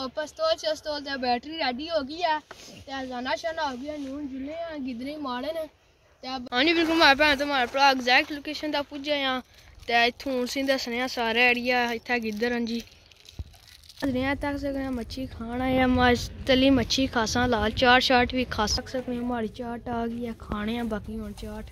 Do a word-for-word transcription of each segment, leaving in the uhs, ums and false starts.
पिस्तौल शस्तौल ते battery ready हो गई है ते जाना शाना हो गया नून जुले गिदरे माड़े ने ते हाँ जी बिल्कुल मारे भैन तो मारे भरा एग्जैक्ट लोकेशन तक पुज्जे आं ते इत्थूं असीं दस्सने सारे एरिया इत्थै गिद्धर हैं जी तक सकने मच्छी खाना है मस्त तली मच्छी खासा लाल चाट शाट भी खा सकते हैं हमारी चाट आ गई है खाने हैं बाकी और चाट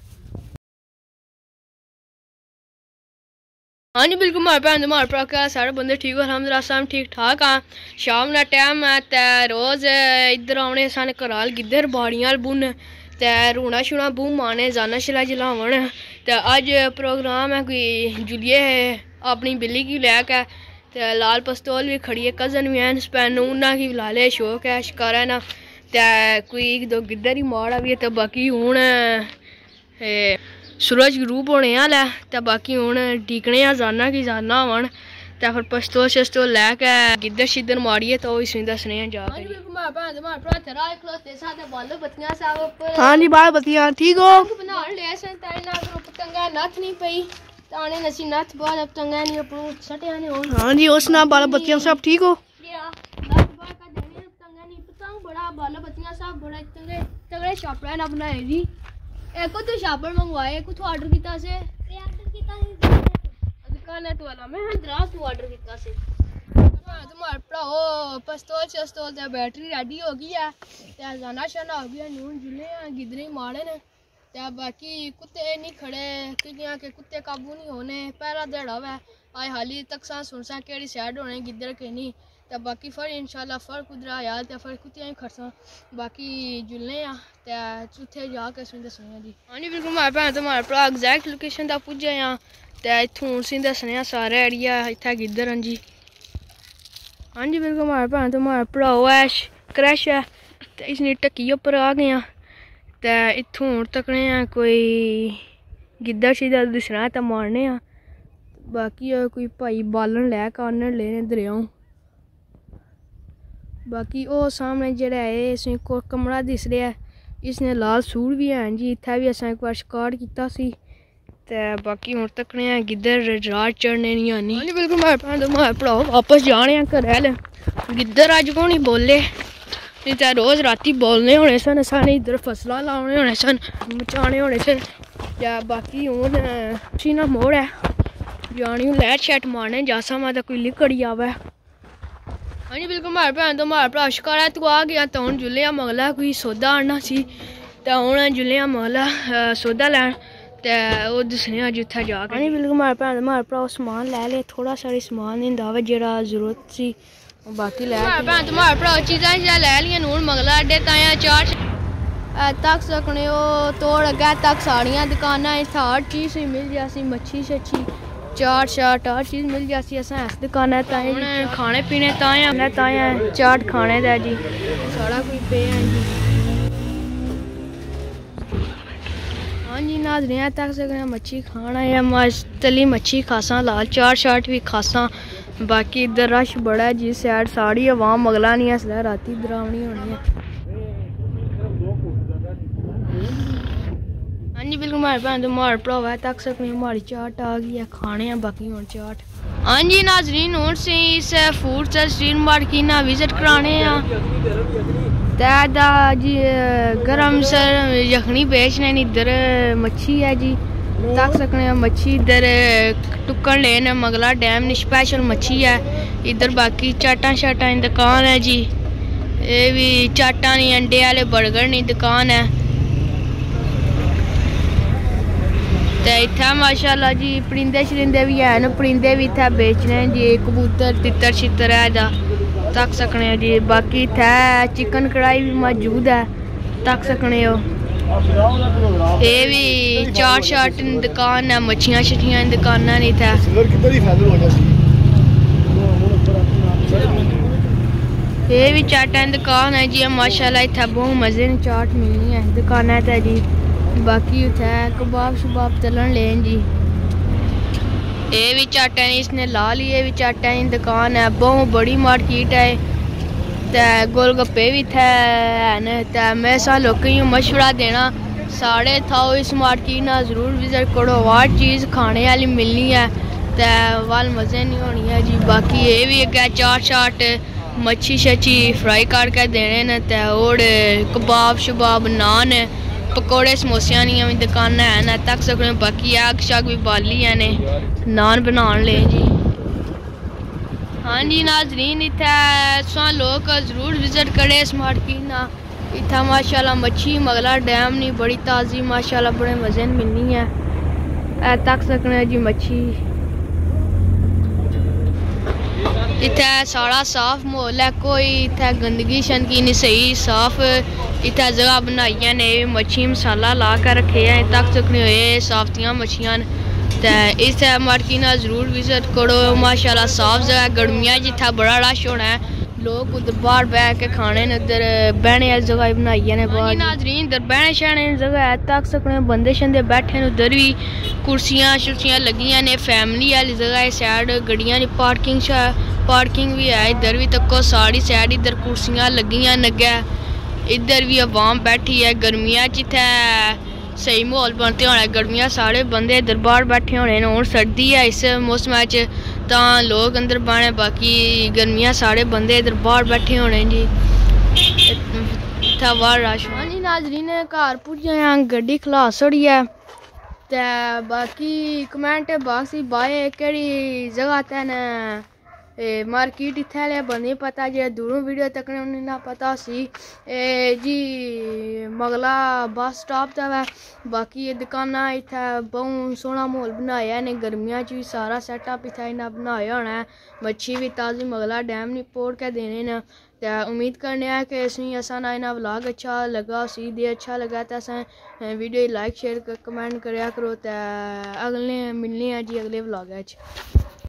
हाँ जी बिल्कुल मारे भैन मारे भरा क्या सारे बंदे ठीक हो अलहमदुलिल्लाह सब ठीक ठाक हाँ शाम का टाइम है ते रोज़ इधर आने सारे घराल गिद्धर बाड़ियां बुन ते रूना शुना बूम आने जाना शला जलावन ते अज प्रोग्राम है कोई जुलिए अपनी बिल्ली की लैके ते लाल पिस्तौल भी खड़ी है कज़न भी हैं स्पैन उन्हें की ला ले शौक है शिकारा है ना ते कोई एक दो गिद्धर ही माड़ा भी है तो बाकी हूँ सूरज ग्रूप होने आला है तो बाकी हूँ टिकने जाना कि जाना होवन तो फिर पिस्तौल शस्तौल लैके गिद्धर शिद्धर माड़िए तो इसी दसने जा हाँ जी बाल बत्तियां ठीक हो नथ नहीं पई ताने नसी नथ बाद अब तंगा नहीं अपनो सटे आने हो हाँ जी उस ना बाल बत्तियां सब ठीक हो नथ बाद का देने तंगा नहीं पतंग बड़ा बाल बत्तियां सब बड़ा तंगे तगड़े शापर ना बनाए जी एको तो शापर मंगवाए एको तो ऑर्डर किया से ये ऑर्डर किया है दुकान है तो वाला मैं हंदरा तो ऑर्डर किया से तुम्हारे भराओ पिस्तौल शस्तौल ते बैटरी रेडी हो गई है ते जाना शाना हो गया नून जुले गिदरे माड़े ने ते बाकी कुत्ते नहीं खड़े क्योंकि के कुत्ते काबू नहीं होने पहला दड़ा हुआ आज हाली तक सा सुन सा केड़ी साइड होने गिद्धर के नहीं ते बाकी फिर इंशाल्लाह फिर कुदरा यार ते फिर कुत्ते खड़सा बाकी जुलने आ ते चौथे जाके सुन दसने जी हाँ जी बिल्कुल मारे भैन तो मारे भरा एग्जैक्ट लोकेशन तक पुज्जे आं ते इत्थूं असीं दस्सने सारे एरिया इत्थै गिद्धर हैं जी हाँ जी बिल्कुल मारे भैन तो मारे भराओ ऐश क्रैश है ते इसने ढक्की उप्पर आ गए ते इत्थूं तकने कोई गिद्धर शिद्धर दिसना ते मारने आ बाकी कोई भाई बालन लैके आनन लेने दरियाओं बाकी वो सामने जेह्ड़ा है इसमें को कमरा दिस रहा है इसने लाल सूट भी हैं जी इत्थै भी असें एक बार शिकार कीता सी ते बाकी हुण तकने गिद्धर रात चढ़ने नहीं आनी हाँ जी बिल्कुल मारे भैन तो मारे भराओ वापस जाने घरै आह्ले गिद्धर अज्ज को नहीं बोले नहीं तो रोज़ राती बोलने होने सन सारे इधर फसलां लाने होने सन मचाने होने सन या बाकी हून सीना मोड़ है जानी हूँ लैट शैट मारने जासा मैं तो कोई लिकड़ी आवे हाँ जी बिल्कुल मारे भैन तो मारे भरा शिकारा तू आ गया तो हूँ जुलिया मगला कोई सौदा आना सी तो हूँ जुलिया मगला सौदा लैन ते ओह् दस्सने अज्ज उत्थै जाके हाँ जी बिल्कुल मारे भैन तो मारे भरा समान लै ले थोड़ा सारा समान होंदा वा जेह्ड़ा जरूरत सी बाकी लै भैन तो मारे भरा चीज़ां चीज़ां लै लियां नून मगला अड्डे ताएं चार तक सकने तोड़ अग्गै तक साड़ियां दुकानां इत्थै हर चीज़ मिल जासी मच्छी शच्छी चाट शाट हर चीज़ मिल जासी असें इस दुकाना ताएं खाने पीने ताएं ताएं चाट खाने दा जी सारा कोई पे है जी हाँ जी नाज़रीन तक सकने मच्छी खाना है मस्त तली मच्छी खासा लाल चाट शाट भी खासा बाकी इधर रश बड़ा है जिस साइड साड़ी अवाम मगला नहीं है राती डरावनी होनी है हाँ जी बिल्कुल मारे भैन तो मारे भरावा है तक सकने हमारी चाट आ गई है खाने हैं बाकी और चाट हाँ जी नाजरीन और से इस फूड स्ट्रीट मार्केट ना विजिट कराने दा जी गरम सर यखनी बेचने इधर मच्छी है जी तक सकने मच्छी इधर टुक्कड़ लेन मगला डैम स्पेशल मच्छी है इधर बाकी चाटा शाटा की दुकान है जी ये भी चाटा नहीं अंडे वाले बर्गर नहीं दुकान है ते इत्थै माशाल्लाह जी परिंदे शरिंदे भी हैन परिंदे भी इत्थै बेचने जी कबूतर तितर छितर है दा तक सकने जी बाकी इत्थै चिकन कढ़ाई भी मौजूद है तक सकने हो ये भी चाट शाट दुकान है मच्छियां शच्छियां दुकानां ने इत्थै ये भी चाटा दुकान है जी माशाल्लाह इत्थै बहुत मजे ने चाट मिलनी है दुकाना ते जी बाकी उठे कबाब शबाब तलन लेन जी ये भी चाटा इसने ला ली ये भी चाटा की दुकान है बहुत बड़ी मार्केट है ते गोलगप्पे भी इत्थै हैन ते मैं सा लोकें गी मशवरा देना साढ़े थाओ इस मार्केट ना जरूर विजिट करो हर चीज़ खाने वाली मिलनी है ते वाल मजे नहीं होनी है जी बाकी ये भी अग्गै चाट शाट मच्छी शच्छी फ्राई करके देने न ते और कबाब शबाब नान पकौड़े समोसियां दियां भी दुकानां हैं न तक सकने। बाकी अग शग भी बाली है ने नान बनाने ले जी। हाँ जी नाजरीन इत्थै लोग जरूर विजिट करें इस मार्केट ना। इत्थै माशाल्लाह मच्छी मगला डैम नी बड़ी ताज़ी माशाल्लाह बड़े मजे न मिलनी है। ए तक सकने जी मच्छी इत्थै सारा साफ माहौल है, कोई इत्थै गंदगी शंदगी नहीं, सही साफ इत्थै जगह बनाई ने। मच्छी मसाला ला कर रखे हैं तक सकने होए साफतियां मच्छियां ते इस मार्केट ना जरूर विजिट करो माशाल्लाह साफ जगह। गर्मियां जित्थै बड़ा रश होना है लोग उधर बाहर बह के खाने न, उधर बहने वाली जगह बनाई ने बाहर नाजरीन। इधर बहने शहने जगह है तक सकने बंदे शंदे बैठे न, उधर भी कुर्सियां शुर्सियां लगियां ने। फैमिली वाली जगह है साइड गड्डियां दी पार्किंग पार्किंग भी है। इधर भी तको सारी साइड इधर कुर्सियां लगियां नग्गे, इधर भी अवाम बैठी है। गर्मियां च इत्थै सही माहौल बनते होना, गर्मियां सारे बंदे इधर बाहर बैठे होने न। हूँ सर्दी है इस मौसम च तां लोग अंदर बने, बाकी गर्मियां सारे बंदे इधर बाहर बैठे होने जी। इत्थै बाहर रश हाँ जी नाजरीन घर पुज्जे गड्डी खला छड़ी है ते बाकी कमेंट बाक्स बाए केड़ी जगह ते न मार्केट इत्थै बंदे पता जे दूरों वीडियो तकने उन्हें ना पता सी ए जी मगला बस स्टॉप तै। बाकी ये दुकाना इत्थै बहुत सोहना माहौल बनाया ने, गर्मियां च भी सारा सेटअप इत्थै इन्ना बनाया होना है। मच्छी भी ताज़ी मगला डैम नी पोड़ के देने न ते उम्मीद करने हैं कि इसमें असा ना इन्ना व्लॉग अच्छा लगा उसी दे अच्छा लगा तो असें वीडियो लाइक शेयर कमेंट कराया करो ते अगले मिलने हैं जी अगले व्लॉग च।